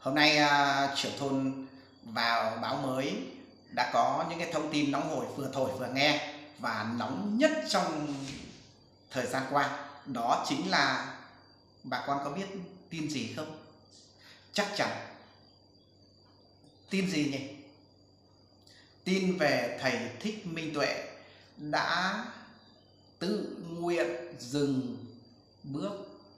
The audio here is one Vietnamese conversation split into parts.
Hôm nay trưởng thôn vào báo mới đã có những cái thông tin nóng hổi vừa thổi vừa nghe và nóng nhất trong thời gian qua. Đó chính là bà con có biết tin gì không? Chắc chắn tin gì nhỉ? Tin về thầy Thích Minh Tuệ đã tự nguyện dừng bước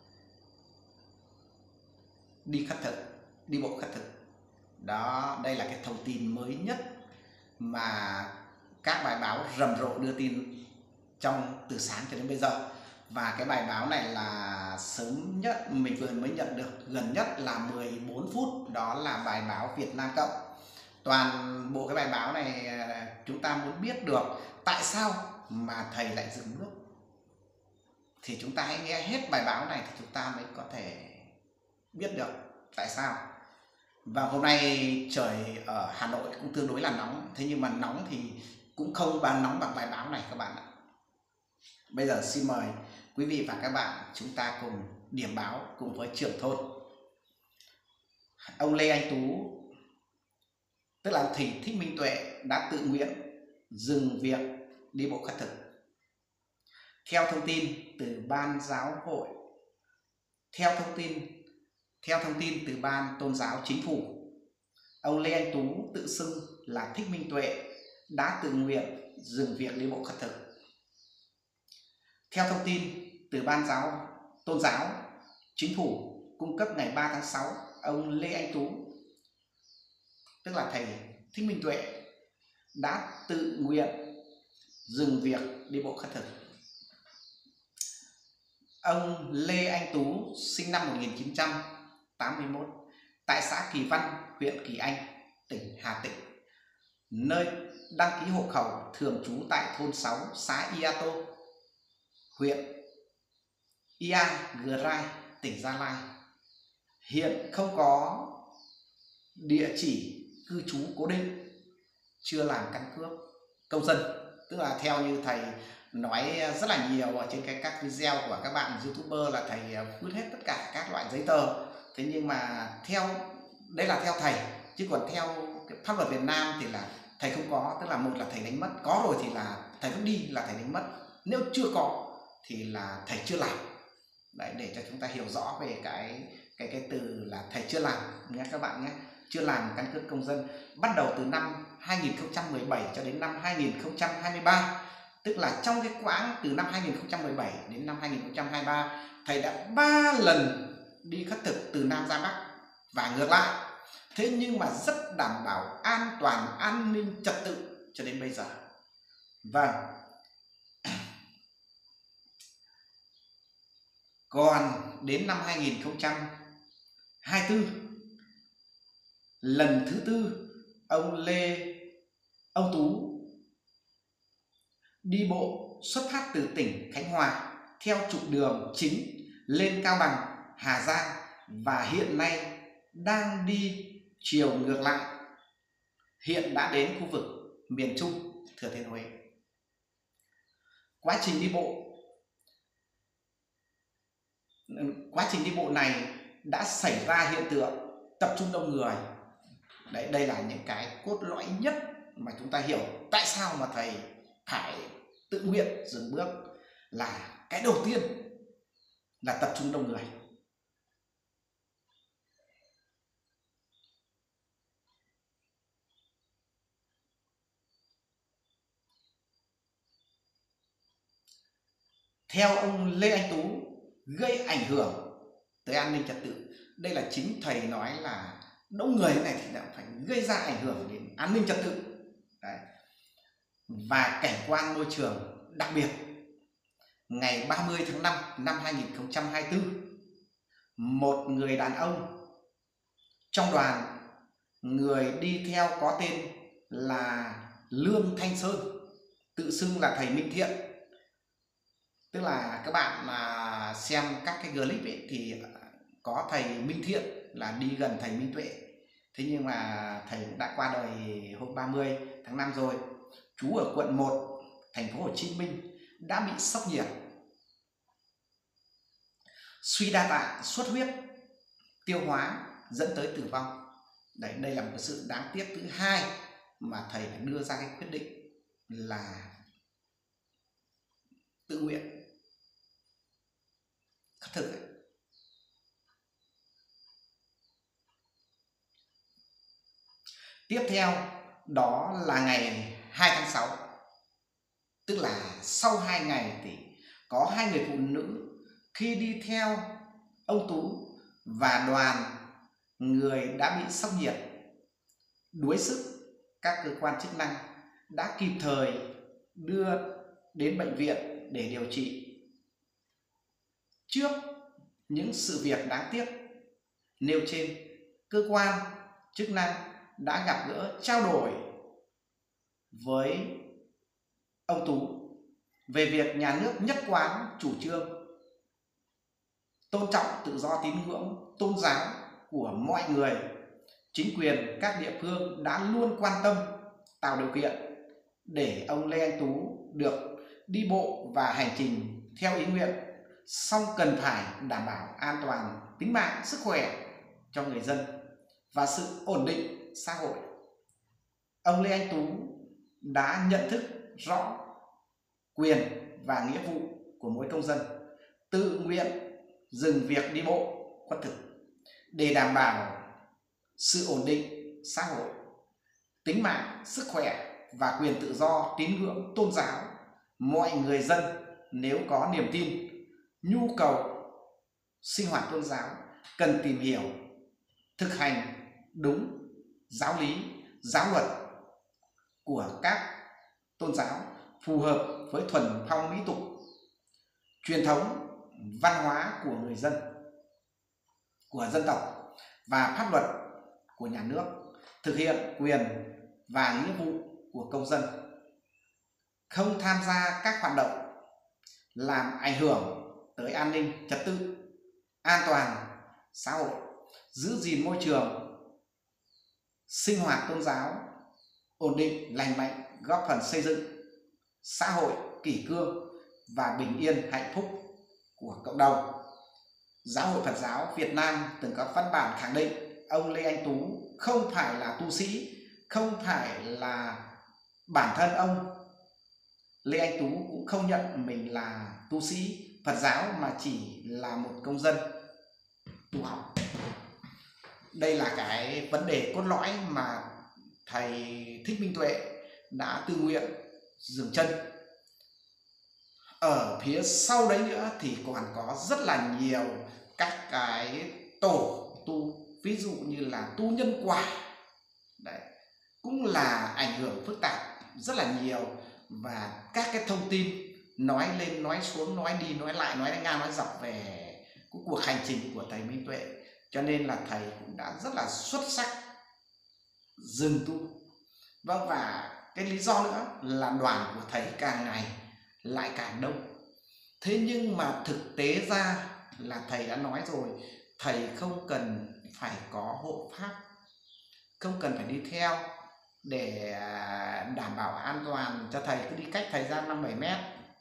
đi khất thực, đi bộ khất thực. Đó, đây là cái thông tin mới nhất mà các bài báo rầm rộ đưa tin trong từ sáng cho đến bây giờ. Và cái bài báo này là sớm nhất mình vừa mới nhận được, gần nhất là 14 phút, đó là bài báo Việt Nam Cộng. Toàn bộ cái bài báo này chúng ta muốn biết được tại sao mà thầy lại dừng bước, thì chúng ta hãy nghe hết bài báo này thì chúng ta mới có thể biết được tại sao. Và hôm nay trời ở Hà Nội cũng tương đối là nóng, thế nhưng mà nóng thì cũng không nóng bằng bài báo này các bạn ạ. Bây giờ xin mời quý vị và các bạn chúng ta cùng điểm báo cùng với trưởng thôn. Ông Lê Anh Tú, tức là thầy Thích Minh Tuệ, đã tự nguyện dừng việc đi bộ khất thực. Theo thông tin từ ban giáo hội, theo thông tin từ ban tôn giáo chính phủ, ông Lê Anh Tú tự xưng là Thích Minh Tuệ đã tự nguyện dừng việc đi bộ khất thực. Theo thông tin từ ban tôn giáo chính phủ cung cấp ngày 3 tháng 6, ông Lê Anh Tú, tức là thầy Thích Minh Tuệ, đã tự nguyện dừng việc đi bộ khất thực. Ông Lê Anh Tú sinh năm 1981 tại xã Kỳ Văn, huyện Kỳ Anh, tỉnh Hà Tĩnh, nơi đăng ký hộ khẩu thường trú tại thôn 6, xã Ia Tô, huyện Iagrai, tỉnh Gia Lai. Hiện không có địa chỉ cư trú cố định, chưa làm căn cước công dân. Tức là theo như thầy nói rất là nhiều ở trên các video của các bạn YouTuber là thầy vứt hết tất cả các loại giấy tờ. Thế nhưng mà đây là theo thầy, chứ còn theo cái pháp luật Việt Nam thì là thầy không có. Tức là một là thầy đánh mất, có rồi thì là thầy vẫn đi là thầy đánh mất, nếu chưa có thì là thầy chưa làm. Đấy, để cho chúng ta hiểu rõ về cái từ là thầy chưa làm nhé các bạn nhé. Chưa làm căn cước công dân bắt đầu từ năm 2017 cho đến năm 2023, tức là trong cái quãng từ năm 2017 đến năm 2023, thầy đã 3 lần đi khất thực từ Nam ra Bắc và ngược lại. Thế nhưng mà rất đảm bảo an toàn, an ninh trật tự cho đến bây giờ. Vâng. Còn đến năm 2024, lần thứ tư, ông Tú đi bộ xuất phát từ tỉnh Khánh Hòa theo trục đường chính lên Cao Bằng, Hà Giang và hiện nay đang đi chiều ngược lại, hiện đã đến khu vực miền Trung, Thừa Thiên Huế. Quá trình đi bộ này đã xảy ra hiện tượng tập trung đông người. Đấy, đây là những cái cốt lõi nhất mà chúng ta hiểu tại sao mà thầy phải tự nguyện dừng bước. Là cái đầu tiên là tập trung đông người. Theo ông Lê Anh Tú, gây ảnh hưởng tới an ninh trật tự. Đây là chính thầy nói là đông người này thì đã phải gây ra ảnh hưởng đến an ninh trật tự. Đấy. Và cảnh quan môi trường đặc biệt. Ngày 30 tháng 5 năm 2024, một người đàn ông trong đoàn người đi theo có tên là Lương Thanh Sơn, tự xưng là thầy Minh Thiện. Tức là các bạn mà xem các cái clip ấy, thì có thầy Minh Thiện là đi gần thầy Minh Tuệ. Thế nhưng mà thầy cũng đã qua đời hôm 30 tháng 5 rồi. Chú ở quận 1, thành phố Hồ Chí Minh, đã bị sốc nhiệt, suy đa tạng, xuất huyết, tiêu hóa, dẫn tới tử vong. Đấy, đây là một sự đáng tiếc thứ hai mà thầy đã đưa ra cái quyết định là tự nguyện khất thực ấy. Tiếp theo đó là ngày 2 tháng 6, tức là sau 2 ngày thì có 2 người phụ nữ khi đi theo ông Tú và đoàn người đã bị sốc nhiệt đuối sức, các cơ quan chức năng đã kịp thời đưa đến bệnh viện để điều trị. Trước những sự việc đáng tiếc nêu trên, cơ quan chức năng đã gặp gỡ trao đổi với ông Tú về việc nhà nước nhất quán chủ trương tôn trọng tự do tín ngưỡng tôn giáo của mọi người. Chính quyền các địa phương đã luôn quan tâm tạo điều kiện để ông Lê Anh Tú được đi bộ và hành trình theo ý nguyện, song cần phải đảm bảo an toàn tính mạng, sức khỏe cho người dân và sự ổn định xã hội. Ông Lê Anh Tú đã nhận thức rõ quyền và nghĩa vụ của mỗi công dân, tự nguyện dừng việc đi bộ khuất thực để đảm bảo sự ổn định xã hội, tính mạng, sức khỏe và quyền tự do tín ngưỡng tôn giáo. Mọi người dân nếu có niềm tin, nhu cầu sinh hoạt tôn giáo cần tìm hiểu, thực hành đúng giáo lý, giáo luật của các tôn giáo, phù hợp với thuần phong mỹ tục, truyền thống văn hóa của người dân, của dân tộc và pháp luật của nhà nước, thực hiện quyền và nghĩa vụ của công dân, không tham gia các hoạt động làm ảnh hưởng tới an ninh trật tự, an toàn xã hội, giữ gìn môi trường sinh hoạt tôn giáo ổn định lành mạnh, góp phần xây dựng xã hội kỷ cương và bình yên hạnh phúc của cộng đồng. Giáo hội Phật giáo Việt Nam từng có văn bản khẳng định ông Lê Anh Tú không phải là tu sĩ, không phải là bản thân ông Lê Anh Tú cũng không nhận mình là tu sĩ Phật giáo mà chỉ là một công dân tu học. Đây là cái vấn đề cốt lõi mà thầy Thích Minh Tuệ đã tự nguyện dừng chân. Ở phía sau đấy nữa thì còn có rất là nhiều các cái tổ tu, ví dụ như là tu nhân quả, đấy, cũng là ảnh hưởng phức tạp rất là nhiều, và các cái thông tin nói lên nói xuống, nói đi nói lại, nói ngang nói dọc về cái cuộc hành trình của thầy Minh Tuệ, cho nên là thầy cũng đã rất là xuất sắc dừng tu. Vâng, và cái lý do nữa là đoàn của thầy càng ngày lại càng đông. Thế nhưng mà thực tế ra là thầy đã nói rồi, thầy không cần phải có hộ pháp, không cần phải đi theo để đảm bảo an toàn cho thầy, cứ đi cách thầy ra 5-7 mét.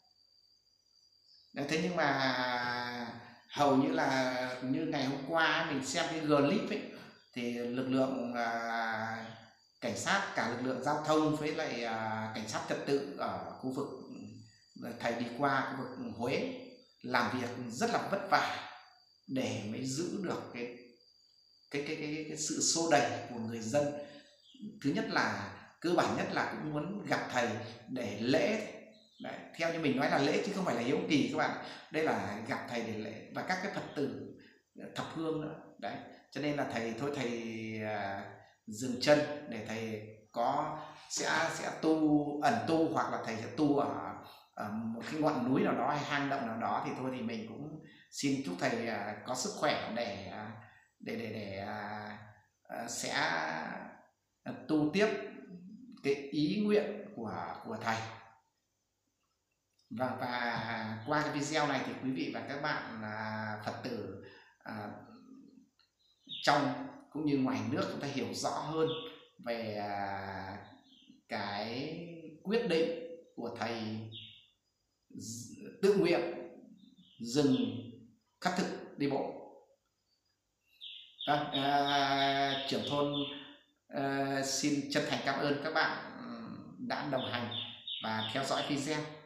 Thế nhưng mà hầu như là như ngày hôm qua mình xem cái clip ấy, thì lực lượng cảnh sát, cả lực lượng giao thông với lại cảnh sát trật tự ở khu vực thầy đi qua khu vực Huế làm việc rất là vất vả để mới giữ được cái sự xô đẩy của người dân. Thứ nhất là cơ bản nhất là cũng muốn gặp thầy để lễ. Đấy, theo như mình nói là lễ chứ không phải là hiếu kỳ các bạn. Đây là gặp thầy để lễ, và các cái Phật tử thắp hương nữa. Đấy, cho nên là thầy dừng chân để thầy sẽ tu ẩn tu, hoặc là thầy sẽ tu ở một cái ngọn núi nào đó hay hang động nào đó, thì thôi thì mình cũng xin chúc thầy có sức khỏe để sẽ tu tiếp cái ý nguyện của thầy. Và qua cái video này thì quý vị và các bạn Phật tử trong cũng như ngoài nước chúng ta hiểu rõ hơn về cái quyết định của thầy tự nguyện dừng khất thực đi bộ. Vâng, trưởng thôn xin chân thành cảm ơn các bạn đã đồng hành và theo dõi video.